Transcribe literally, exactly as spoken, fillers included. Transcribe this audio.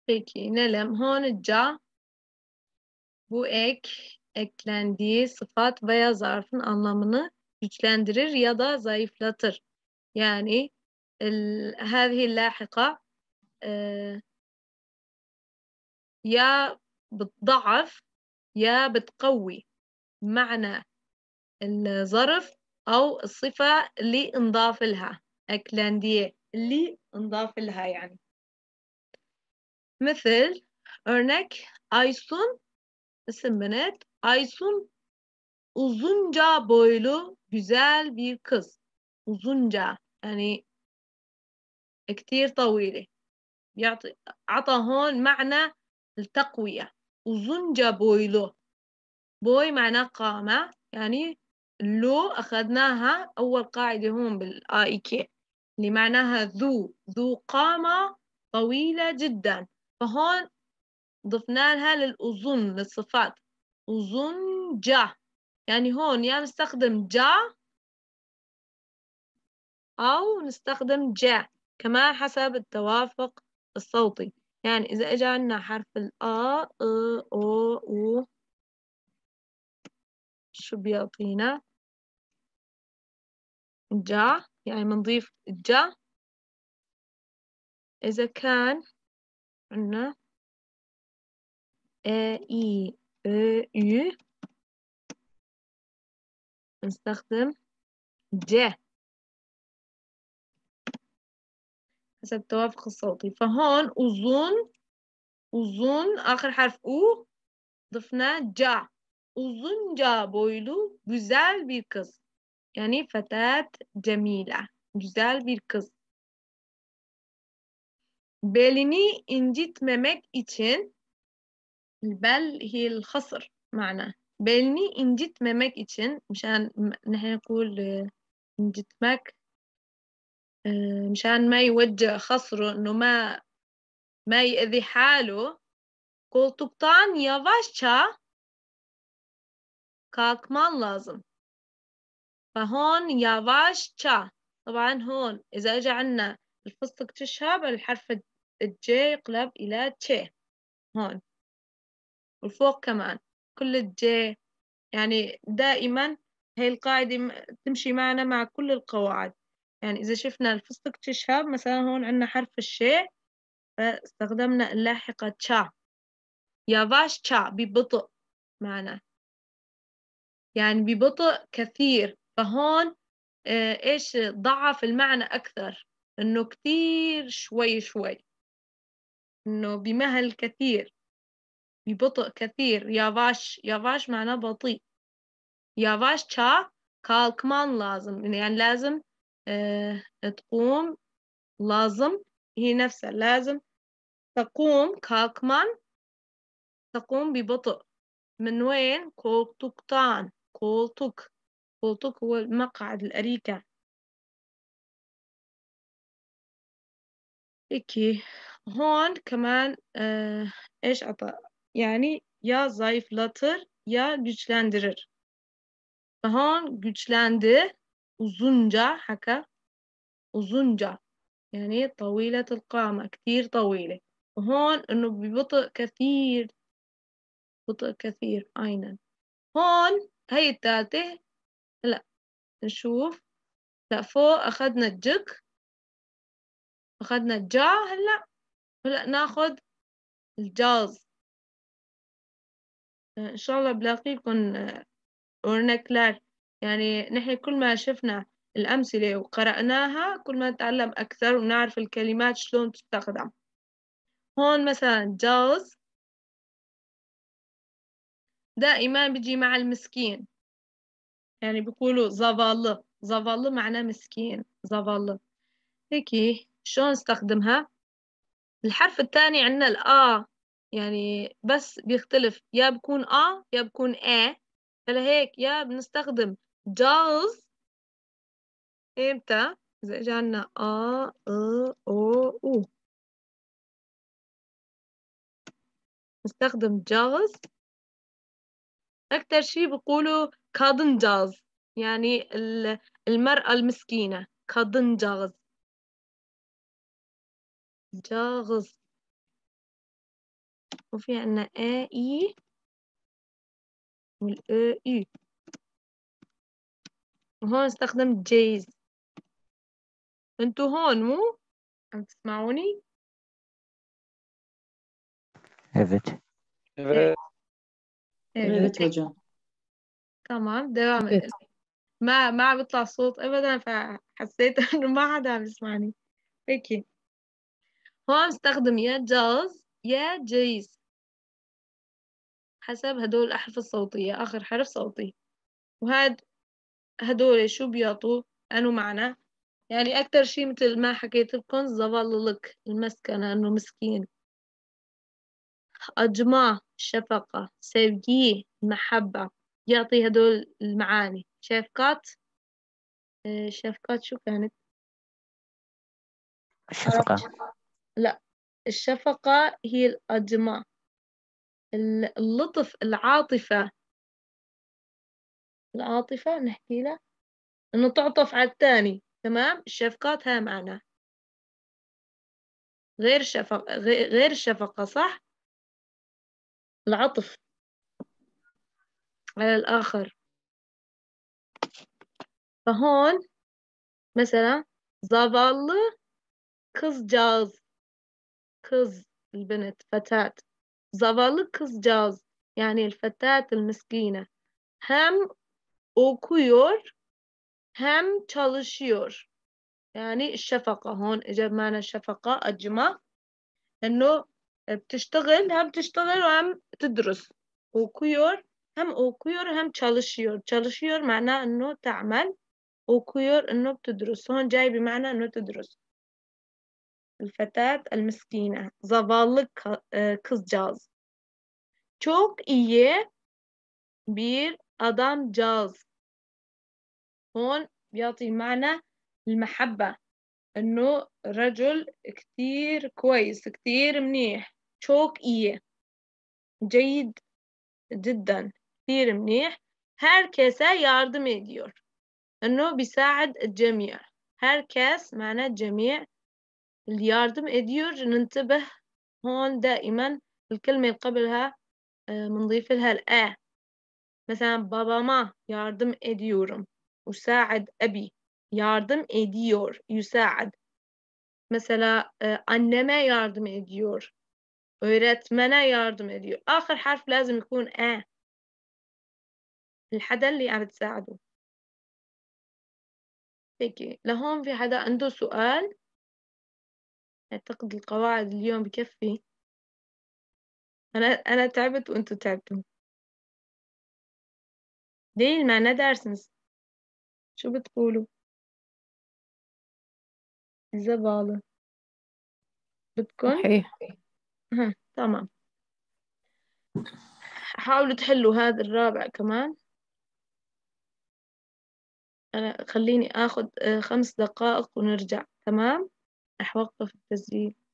Peki Nelem Honica bu ek, eklendiği sıfat veya zarfın anlamını güçlendirir ya da zayıflatır. Yani ال- هذه اللاحقة آه، يا بتضعف يا بتقوي معنى الظرف أو الصفة اللي انضاف لها eklendiği اللي انضاف لها يعني. مثل örnek Aysun isim بنات Aysun uzunca boylu güzel bir kız. Uzunca يعني كتير طويلة. يعطي عطى هون معنى التقوية. uzunca boylu. boy معناه قامة يعني لو أخذناها أول قاعدة هون بالآي كي اللي معناها ذو ذو قامة طويلة جدا. فهون ضفنا لها للأظن للصفات أظنجة يعني هون يا نستخدم جا أو نستخدم جا كمان حسب التوافق الصوتي. يعني إذا إجا عنا حرف الآ أ أو أو شو بيعطينا جا يعني بنضيف جا. إذا كان عنا آ إي أ يو نستخدم جا حسب التوافق الصوتي. فهون أظن أظن آخر حرف أو ضفنا جا. uzunca boylu güzel bir kız. Yani فتاة جميلة. Güzel bir kız. Belini incitmemek için البل هي الخصر معناه. belini incitmemek için مشان نحن نقول incitmek مشان ما يوجه خصره انه ما ما يأذي حاله. koltuktan yavaşça kalkman lazım. فهون يافاشتشا. طبعا هون إذا إجا عنا الفستق تشهب الحرف الجي يقلب إلى تشي هون والفوق كمان كل الجي. يعني دائما هي القاعدة تمشي معنا مع كل القواعد. يعني إذا شفنا الفستق تشهب مثلا هون عنا حرف الشي فاستخدمنا اللاحقة تشا. يافاشتشا ببطء معنا يعني ببطء كثير. فهون إيش ضعف المعنى أكثر إنه كتير شوي شوي إنه بمهل كثير ببطء كثير. يافاش يافاش معناه بطيء. يافاش تشا كالكمان لازم يعني لازم اه تقوم لازم هي نفسها لازم تقوم كالكمان تقوم ببطء. من وين كولتوكتان كولتوك كولتوك هو المقعد الأريكة. هيكي هون كمان آه إيش عطى يعني يا zayıflatır ya güçlendirir. فهون güçlendi uzunca حكى uzunca يعني طويلة القامة كتير طويلة. وهون إنه ببطء كثير بطء كثير أيضا. هون هي التالتة. لا نشوف لا فوق أخذنا الجك أخذنا الجا. هلا هلا ناخد الجاز. إن شاء الله بلاقيكم ورنا كلار. يعني نحن كل ما شفنا الأمثلة وقرأناها كل ما نتعلم أكثر ونعرف الكلمات شلون تستخدم. هون مثلا جاز دائما بيجي مع المسكين. يعني بيقولوا زافالة زافالة معناه مسكين زافالة. هيك شلون نستخدمها. الحرف الثاني عندنا الآ يعني بس بيختلف يا بكون آ يا بكون آ. فلهيك يا بنستخدم جاز إمتى إذا إجانا آ أ أو أو نستخدم جاز. أكتر شي بقولوا كادنجاز يعني المرأة المسكينة كادنجاز جاغز. وفي عنا A E والأ U، وهون استخدم جيز. انتو هون مو عم تسمعوني؟ Evet. Evet. Evet hocam. تمام دوام. Evet. ما ما عم بيطلع صوت ابدا، فحسيت انه ما حدا عم يسمعني. هيك هون استخدم يا جاز يا جيز حسب هدول الأحرف الصوتية، آخر حرف صوتي. وهاد هدول شو بيعطوا أنو معنى؟ يعني أكتر شي مثل ما حكيت لكم زبللك المسكنة، أنه مسكين. أجمع شفقة، سيفجيه المحبة، يعطي هدول المعاني. شفقات آه، شفقات شو كانت؟ الشفقة. لا، الشفقة هي الأجمع، اللطف، العاطفة. العاطفة نحكي له إنه تعطف على الثاني. تمام. الشفقات ها معنى غير شفقة، غير الشفقة، صح؟ العطف على الآخر. فهون مثلا zavallı kızcağız، kız البنت فتاة، zavallı kızcağız يعني الفتاة المسكينة، hem okuyor hem çalışıyor. يعني الشفقة هون إجا بمعنى الشفقة أجمع، إنه بتشتغل، هم بتشتغل وهم تدرس. okuyor هم okuyor هم çalışıyor. çalışıyor معناه إنه تعمل، okuyor إنه بتدرس. هون جاي بمعنى إنه تدرس. الفتاة المسكينة zavallı kızcağız. Çok iyi bir adamcağız. هون بيعطي معنى المحبة، إنه رجل كتير كويس، كتير منيح. çok iyi جيد جدا، كتير منيح. herkese yardım ediyor، إنه بيساعد الجميع. herkes معناه الجميع. اللي يارdım ediyor ننتبه هون دائما الكلمة اللي قبلها بنضيف لها الآ. مثلا babama yardım ediyorum، أساعد أبي. yardım ediyor يساعد. مثلا anneme yardım ediyor، öğretmene yardım ediyor. آخر حرف لازم يكون آ، الحدا اللي عم تساعده. هيك لهون في حدا عنده سؤال؟ أعتقد القواعد اليوم بكفي. أنا أنا تعبت وأنتوا تعبتوا. ليه ما ندرسنس؟ شو بتقولوا؟ زبالة بدكن؟ صحيح. ها تمام. حاولوا تحلوا هذا الرابع كمان. أنا خليني آخذ خمس دقائق ونرجع. تمام. رح وقف التسجيل.